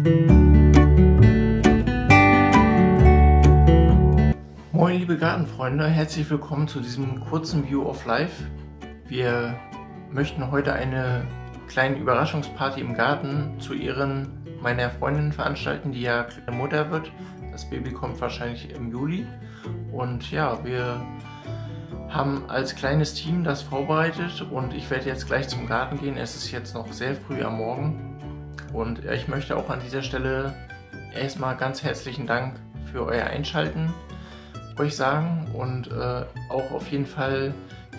Moin liebe Gartenfreunde, herzlich willkommen zu diesem kurzen View of Life. Wir möchten heute eine kleine Überraschungsparty im Garten zu Ehren meiner Freundin veranstalten, die ja kleine Mutter wird. Das Baby kommt wahrscheinlich im Juli. Und ja, wir haben als kleines Team das vorbereitet und ich werde jetzt gleich zum Garten gehen. Es ist jetzt noch sehr früh am Morgen und ich möchte auch an dieser Stelle erstmal ganz herzlichen Dank für euer Einschalten euch sagen und auch auf jeden Fall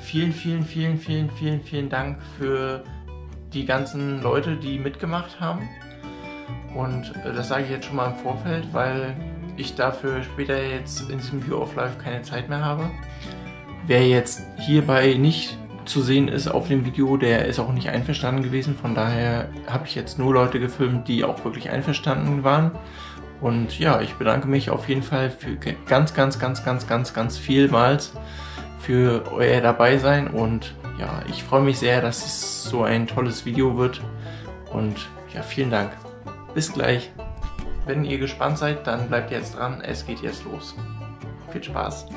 vielen Dank für die ganzen Leute, die mitgemacht haben. Und das sage ich jetzt schon mal im Vorfeld, weil ich dafür später jetzt in diesem View of Life keine Zeit mehr habe. Wer jetzt hierbei nicht zu sehen ist auf dem Video, der ist auch nicht einverstanden gewesen. Von daher habe ich jetzt nur Leute gefilmt, die auch wirklich einverstanden waren. Und ja, ich bedanke mich auf jeden Fall für ganz vielmals für euer Dabeisein. Und ja, ich freue mich sehr, dass es so ein tolles Video wird. Und ja, vielen Dank. Bis gleich. Wenn ihr gespannt seid, dann bleibt jetzt dran. Es geht jetzt los. Viel Spaß.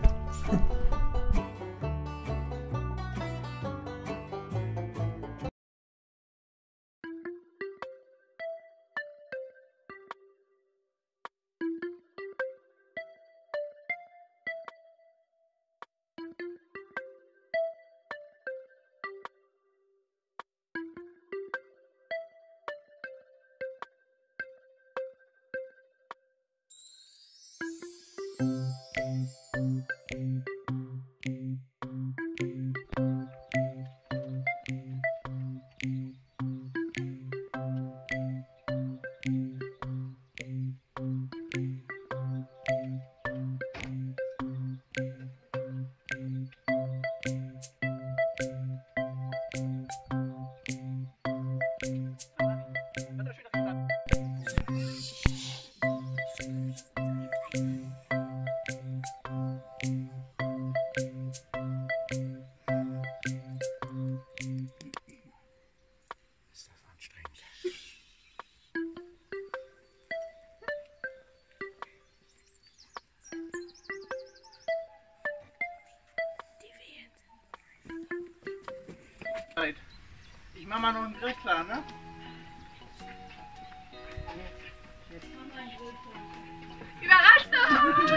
Ich mach mal noch einen Grill klar, ne? Überraschung!